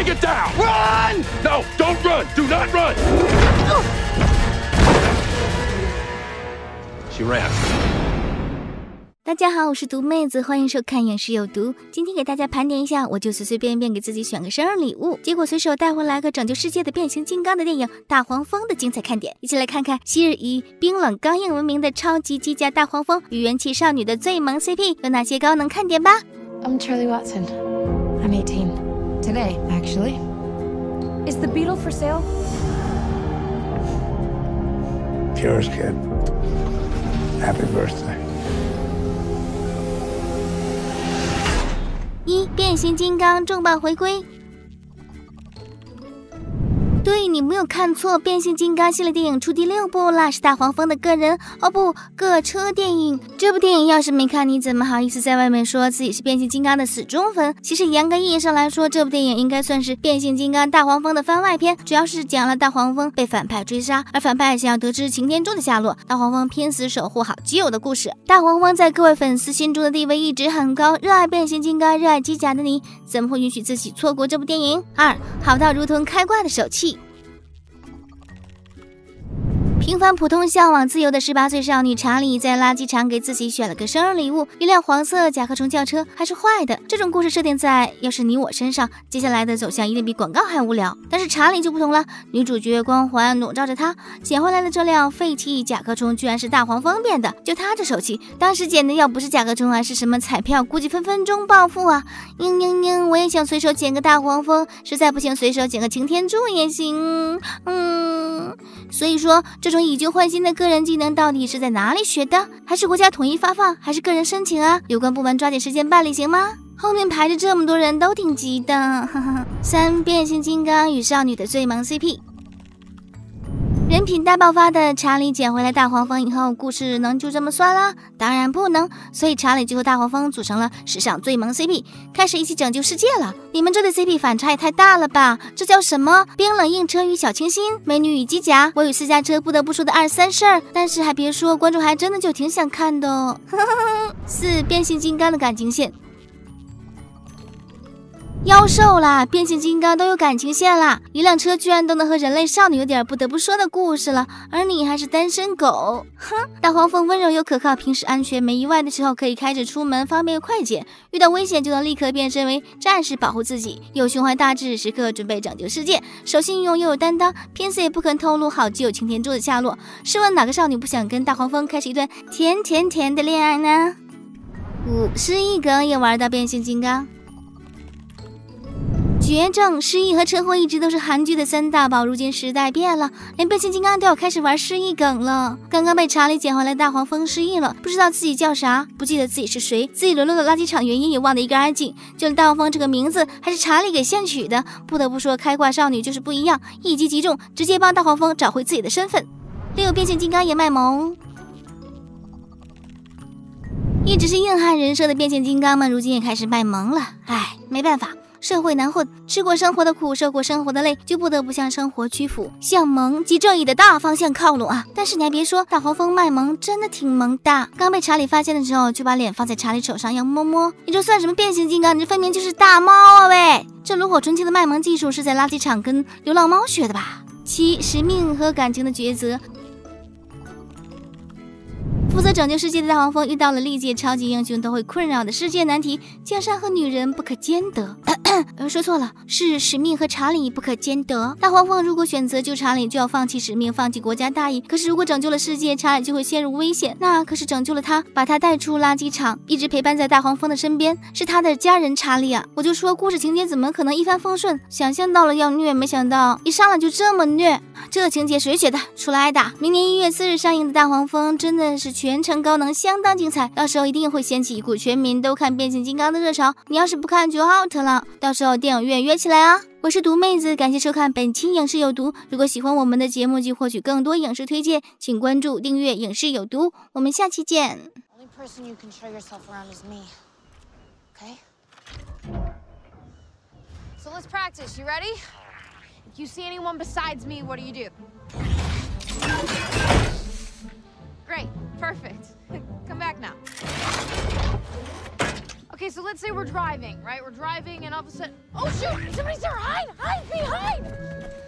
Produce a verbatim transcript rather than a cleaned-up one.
Take it down! Run! No, don't run! Do not run! She ran. 大家好，我是毒妹子，欢迎收看影视有毒。今天给大家盘点一下，我就随随便便给自己选个生日礼物，结果随手带回来个拯救世界的变形金刚的电影《大黄蜂》的精彩看点。一起来看看昔日以冰冷刚硬闻名的超级机甲大黄蜂与元气少女的最萌 C P 有哪些高能看点吧。 I'm Charlie Watson. I'm eighteen. Today, actually. Is the Beetle for sale? Yours, kid. Happy birthday. 一变形金刚重磅回归。对，你没有看错，变形金刚系列电影出第六部啦，是大黄蜂的个人哦不个车电影。这部电影要是没看，你怎么好意思在外面说自己是变形金刚的死忠粉？其实严格意义上来说，这部电影应该算是变形金刚大黄蜂的番外篇，主要是讲了大黄蜂被反派追杀，而反派想要得知擎天柱的下落，大黄蜂拼死守护好基友的故事。大黄蜂在各位粉丝心中的地位一直很高，热爱变形金刚、热爱机甲的你，怎么会允许自己错过这部电影？二，好到如同开挂的手气。平凡普通向往自由的十八岁少女查理在垃圾场给自己选了个生日礼物，一辆黄色甲壳虫轿车，还是坏的。这种故事设定在要是你我身上，接下来的走向一定比广告还无聊。但是查理就不同了，女主角光环笼罩着她，捡回来的这辆废弃甲壳虫居然是大黄蜂变的，就她这手气，当时捡的要不是甲壳虫还是什么彩票，估计分分钟暴富啊！嘤嘤嘤，我也想随手捡个大黄蜂，实在不行随手捡个擎天柱也行。嗯，所以说这种以旧换新的个人技能到底是在哪里学的？还是国家统一发放，还是个人申请啊？有关部门抓紧时间办理行吗？后面排着这么多人都挺急的。呵呵。三，变形金刚与少女的最萌 C P。人品大爆发的查理捡回来大黄蜂以后，故事能就这么算了？当然不能，所以查理就和大黄蜂组成了史上最萌 C P， 开始一起拯救世界了。你们这对 C P 反差也太大了吧？这叫什么？冰冷硬车与小清新，美女与机甲，我与私家车不得不说的二三事儿。但是还别说，观众还真的就挺想看的哦。四，变形金刚的感情线。妖兽啦，变形金刚都有感情线啦，一辆车居然都能和人类少女有点不得不说的故事了，而你还是单身狗。哼，大黄蜂温柔又可靠，平时安全没意外的时候可以开着出门，方便又快捷，遇到危险就能立刻变身为战士保护自己，有胸怀大志，时刻准备拯救世界，守信用又有担当，拼死也不肯透露好基友擎天柱的下落。试问哪个少女不想跟大黄蜂开始一段甜甜甜的恋爱呢？五，失忆梗也玩到变形金刚。绝症、失忆和车祸一直都是韩剧的三大宝，如今时代变了，连变形金刚都要开始玩失忆梗了。刚刚被查理捡回来大黄蜂失忆了，不知道自己叫啥，不记得自己是谁，自己沦落的垃圾场原因也忘得一干二净，就连大黄蜂这个名字还是查理给现取的。不得不说，开挂少女就是不一样，一击即中，直接帮大黄蜂找回自己的身份。六，变形金刚也卖萌。一直是硬汉人设的变形金刚们，如今也开始卖萌了。唉，没办法，社会难混，吃过生活的苦，受过生活的累，就不得不向生活屈服，向萌及正义的大方向靠拢啊！但是你还别说，大黄蜂卖萌真的挺萌的。刚被查理发现的时候，就把脸放在查理手上要摸摸，你这算什么变形金刚？你这分明就是大猫啊喂！这炉火纯青的卖萌技术是在垃圾场跟流浪猫学的吧？七，使命和感情的抉择。负责拯救世界的大黄蜂遇到了历届超级英雄都会困扰的世界难题：江山和女人不可兼得。呃，说错了，是使命和查理不可兼得。大黄蜂如果选择救查理，就要放弃使命，放弃国家大义。可是如果拯救了世界，查理就会陷入危险。那可是拯救了他，把他带出垃圾场，一直陪伴在大黄蜂的身边，是他的家人查理啊！我就说故事情节怎么可能一帆风顺？想象到了要虐，没想到一上来就这么虐。这情节谁写的？出来挨打！明年一月四日上映的大黄蜂真的是全程高能，相当精彩。到时候一定会掀起一股全民都看变形金刚的热潮。你要是不看就 out 了。到时候电影院约起来啊！我是毒妹子，感谢收看本期影视有毒。如果喜欢我们的节目及获取更多影视推荐，请关注订阅影视有毒。我们下期见。 So let's practice. You ready? If you see anyone besides me, what do you do? Great. Perfect. Come back now. Okay, Okay, so let's say we're driving, right? We're driving and all of a sudden... Oh, shoot! Somebody's there! Hide! Hide! Me, hide!